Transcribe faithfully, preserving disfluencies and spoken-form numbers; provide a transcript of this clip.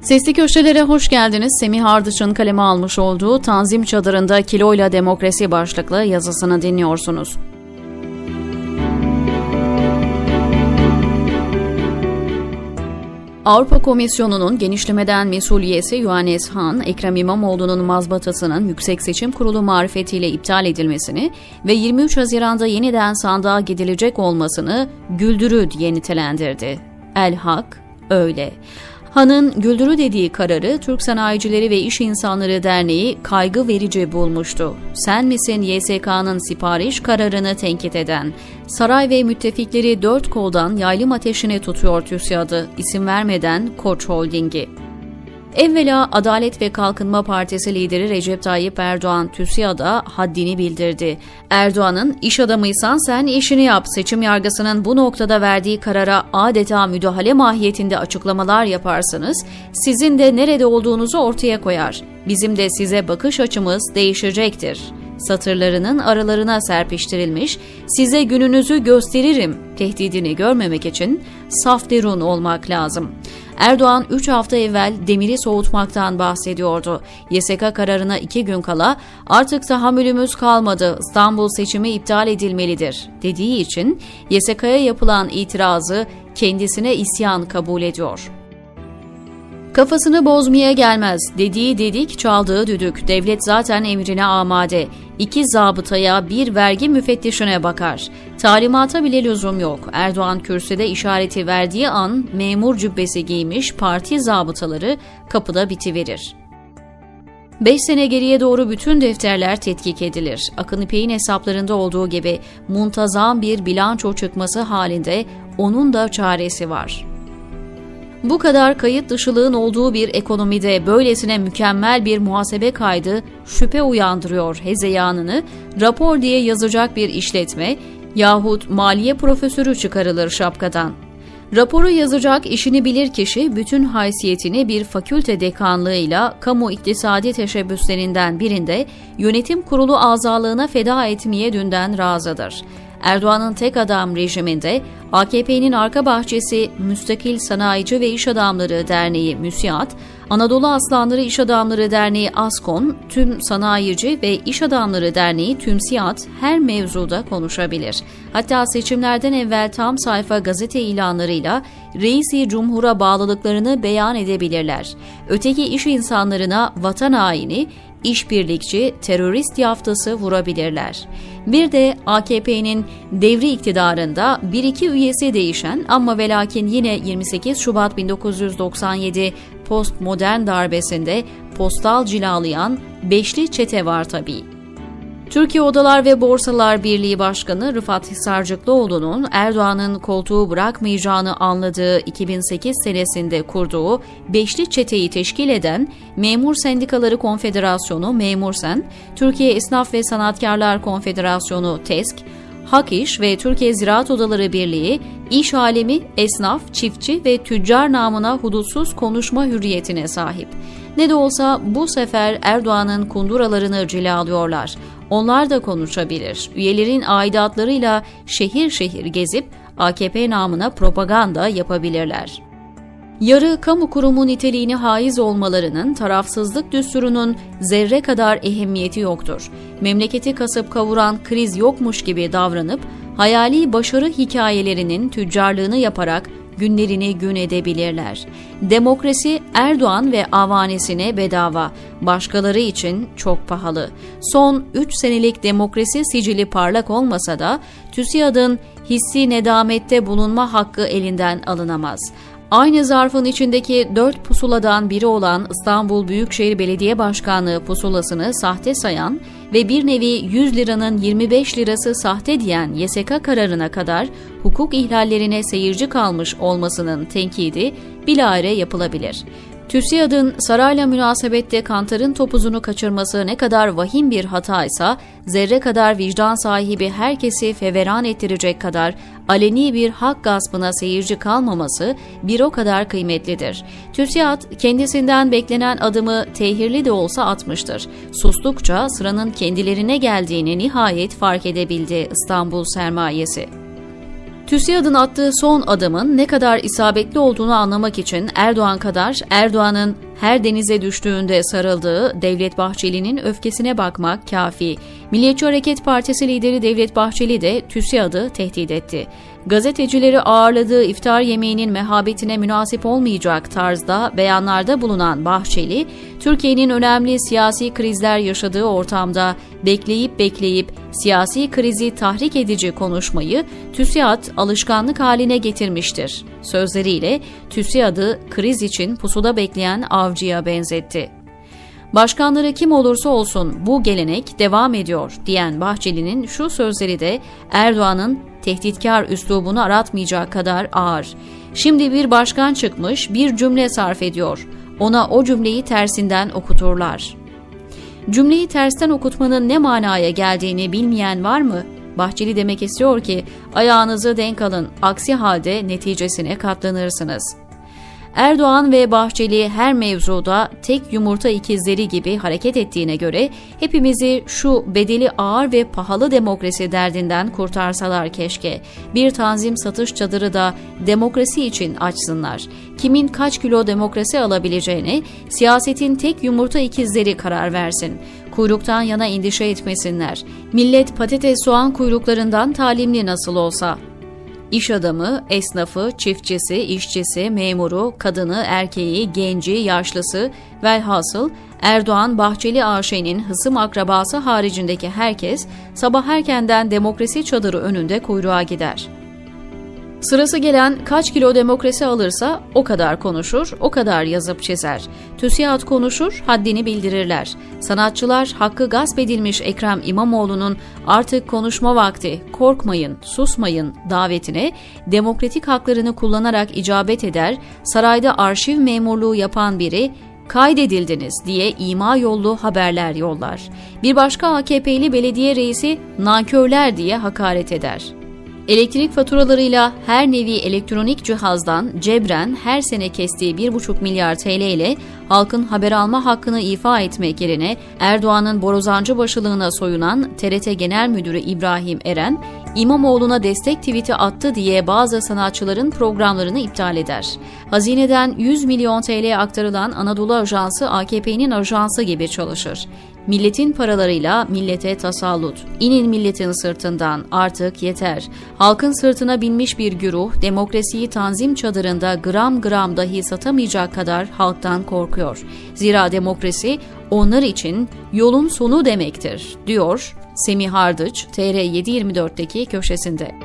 Sesli Köşelere hoş geldiniz. Semih Ardıç'ın kaleme almış olduğu Tanzim Çadırında Kiloyla Demokrasi başlıklı yazısını dinliyorsunuz. Avrupa Komisyonu'nun genişlemeden mesul üyesi Johannes Hahn, Ekrem İmamoğlu'nun mazbatasının Yüksek Seçim Kurulu marifetiyle iptal edilmesini ve yirmi üç Haziran'da yeniden sandığa gidilecek olmasını güldürü diye nitelendirdi. El Hak öyle. Han'ın güldürü dediği kararı Türk Sanayicileri ve İş İnsanları Derneği kaygı verici bulmuştu. Sen misin Y S K'nın sipariş kararını tenkit eden? Saray ve müttefikleri dört koldan yaylım ateşine tutuyor TÜSİAD'ı, isim vermeden Koç Holding'i. Evvela Adalet ve Kalkınma Partisi lideri Recep Tayyip Erdoğan TÜSİAD'a haddini bildirdi. Erdoğan'ın iş adamıysan sen işini yap, seçim yargısının bu noktada verdiği karara adeta müdahale mahiyetinde açıklamalar yaparsanız sizin de nerede olduğunuzu ortaya koyar. Bizim de size bakış açımız değişecektir satırlarının aralarına serpiştirilmiş, size gününüzü gösteririm tehdidini görmemek için saf derun olmak lazım. Erdoğan üç hafta evvel demiri soğutmaktan bahsediyordu. Y S K kararına iki gün kala artık tahammülümüz kalmadı, İstanbul seçimi iptal edilmelidir dediği için Y S K'ya yapılan itirazı kendisine isyan kabul ediyor. Kafasını bozmaya gelmez, dediği dedik, çaldığı düdük, devlet zaten emrine amade. İki zabıtaya bir vergi müfettişine bakar. Talimata bile lüzum yok. Erdoğan kürsüde işareti verdiği an memur cübbesi giymiş parti zabıtaları kapıda bitiverir. Beş sene geriye doğru bütün defterler tetkik edilir. Akın İpek'in hesaplarında olduğu gibi muntazam bir bilanço çıkması halinde onun da çaresi var. Bu kadar kayıt dışılığın olduğu bir ekonomide böylesine mükemmel bir muhasebe kaydı şüphe uyandırıyor hezeyanını rapor diye yazacak bir işletme yahut maliye profesörü çıkarılır şapkadan. Raporu yazacak işini bilir kişi bütün haysiyetini bir fakülte dekanlığıyla kamu iktisadi teşebbüslerinden birinde yönetim kurulu azalığına feda etmeye dünden razıdır. Erdoğan'ın tek adam rejiminde A K P'nin arka bahçesi Müstakil Sanayici ve İş Adamları Derneği MÜSİAD, Anadolu Aslanları İş Adamları Derneği ASKON, Tüm Sanayici ve İş Adamları Derneği TÜMSİAD her mevzuda konuşabilir. Hatta seçimlerden evvel tam sayfa gazete ilanlarıyla Reis-i Cumhur'a bağlılıklarını beyan edebilirler. Öteki iş insanlarına vatan haini, işbirlikçi, terörist yaftası vurabilirler. Bir de A K P'nin devri iktidarında bir iki üyesi değişen ama ve lakin yine yirmi sekiz Şubat bin dokuz yüz doksan yedi postmodern darbesinde postal cilalayan beşli çete var tabii. Türkiye Odalar ve Borsalar Birliği Başkanı Rıfat Hisarcıklıoğlu'nun Erdoğan'ın koltuğu bırakmayacağını anladığı iki bin sekiz senesinde kurduğu Beşli Çete'yi teşkil eden Memur Sendikaları Konfederasyonu Memursen, Türkiye Esnaf ve Sanatkarlar Konfederasyonu TESK, Hak İş ve Türkiye Ziraat Odaları Birliği, iş alemi, esnaf, çiftçi ve tüccar namına hudutsuz konuşma hürriyetine sahip. Ne de olsa bu sefer Erdoğan'ın kunduralarını cilalıyorlar. Onlar da konuşabilir. Üyelerin aidatlarıyla şehir şehir gezip A K P namına propaganda yapabilirler. Yarı kamu kurumu niteliğine haiz olmalarının tarafsızlık düsturunun zerre kadar ehemmiyeti yoktur. Memleketi kasıp kavuran kriz yokmuş gibi davranıp hayali başarı hikayelerinin tüccarlığını yaparak günlerini gün edebilirler. Demokrasi Erdoğan ve avanesine bedava, başkaları için çok pahalı. Son üç senelik demokrasi sicili parlak olmasa da TÜSİAD'ın hissi nedamette bulunma hakkı elinden alınamaz. Aynı zarfın içindeki dört pusuladan biri olan İstanbul Büyükşehir Belediye Başkanlığı pusulasını sahte sayan ve bir nevi yüz liranın yirmi beş lirası sahte diyen Y S K kararına kadar hukuk ihlallerine seyirci kalmış olmasının tenkidi bilahare yapılabilir. TÜSİAD'ın sarayla münasebette Kantar'ın topuzunu kaçırması ne kadar vahim bir hataysa, zerre kadar vicdan sahibi herkesi feveran ettirecek kadar aleni bir hak gaspına seyirci kalmaması bir o kadar kıymetlidir. TÜSİAD kendisinden beklenen adımı tehirli de olsa atmıştır. Sustukça sıranın kendilerine geldiğini nihayet fark edebildi İstanbul sermayesi. TÜSİAD'ın attığı son adımın ne kadar isabetli olduğunu anlamak için Erdoğan kadar Erdoğan'ın her denize düştüğünde sarıldığı Devlet Bahçeli'nin öfkesine bakmak kafi. Milliyetçi Hareket Partisi lideri Devlet Bahçeli de TÜSİAD'ı tehdit etti. Gazetecileri ağırladığı iftar yemeğinin mehabetine münasip olmayacak tarzda beyanlarda bulunan Bahçeli, Türkiye'nin önemli siyasi krizler yaşadığı ortamda bekleyip bekleyip siyasi krizi tahrik edici konuşmayı TÜSİAD alışkanlık haline getirmiştir sözleriyle TÜSİAD'ı kriz için pusuda bekleyen avcıya benzetti. Başkanları kim olursa olsun bu gelenek devam ediyor diyen Bahçeli'nin şu sözleri de Erdoğan'ın tehditkar üslubunu aratmayacak kadar ağır. Şimdi bir başkan çıkmış bir cümle sarf ediyor. Ona o cümleyi tersinden okuturlar. Cümleyi tersten okutmanın ne manaya geldiğini bilmeyen var mı? Bahçeli demek istiyor ki ayağınızı denk alın, aksi halde neticesine katlanırsınız. Erdoğan ve Bahçeli her mevzuda tek yumurta ikizleri gibi hareket ettiğine göre hepimizi şu bedeli ağır ve pahalı demokrasi derdinden kurtarsalar keşke. Bir tanzim satış çadırı da demokrasi için açsınlar. Kimin kaç kilo demokrasi alabileceğine siyasetin tek yumurta ikizleri karar versin. Kuyruktan yana endişe etmesinler. Millet patates soğan kuyruklarından talimli nasıl olsa. İş adamı, esnafı, çiftçisi, işçisi, memuru, kadını, erkeği, genci, yaşlısı, velhasıl Erdoğan, Bahçeli A Ş'nin hısım akrabası haricindeki herkes sabah erkenden demokrasi çadırı önünde kuyruğa gider. Sırası gelen kaç kilo demokrasi alırsa o kadar konuşur, o kadar yazıp çizer. TÜSİAD konuşur, haddini bildirirler. Sanatçılar hakkı gasp edilmiş Ekrem İmamoğlu'nun artık konuşma vakti, korkmayın, susmayın davetine demokratik haklarını kullanarak icabet eder, sarayda arşiv memurluğu yapan biri kaydedildiniz diye ima yollu haberler yollar. Bir başka A K P'li belediye reisi nankörler diye hakaret eder. Elektrik faturalarıyla her nevi elektronik cihazdan cebren her sene kestiği bir buçuk milyar T L ile halkın haber alma hakkını ifa etmek yerine Erdoğan'ın borazancı başılığına soyunan T R T Genel Müdürü İbrahim Eren, İmamoğlu'na destek tweet'i attı diye bazı sanatçıların programlarını iptal eder. Hazineden yüz milyon T L aktarılan Anadolu Ajansı A K P'nin ajansı gibi çalışır. Milletin paralarıyla millete tasallut. İnin milletin sırtından, artık yeter. Halkın sırtına binmiş bir güruh, demokrasiyi tanzim çadırında gram gram dahi satamayacak kadar halktan korkuyor. Zira demokrasi onlar için yolun sonu demektir, diyor Semih Ardıç T R yedi yirmi dört'teki köşesinde.